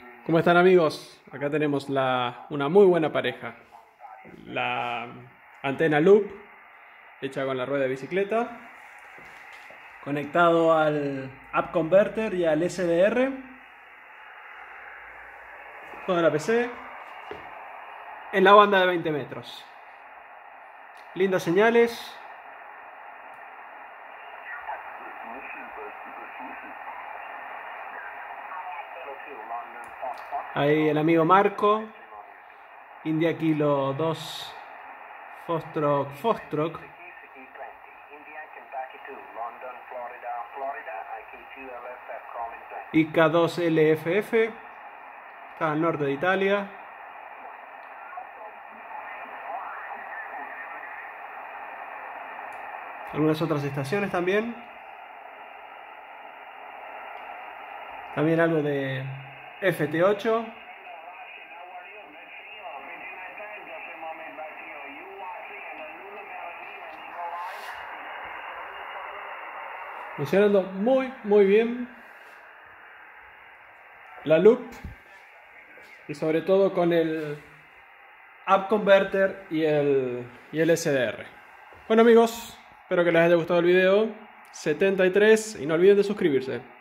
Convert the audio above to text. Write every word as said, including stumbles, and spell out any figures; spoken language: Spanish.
¿Cómo están, amigos? Acá tenemos la, una muy buena pareja. La antena loop hecha con la rueda de bicicleta, conectado al Up Converter y al S D R con la P C en la banda de veinte metros. Lindas señales. Ahí el amigo Marco, India Kilo dos Foxtrot Foxtrot I K dos L F F, está al norte de Italia. Algunas otras estaciones también. También algo de F T ocho. Funcionando muy muy bien la loop, y sobre todo con el Up Converter y el, y el S D R. Bueno, amigos, espero que les haya gustado el video setenta y tres y no olviden de suscribirse.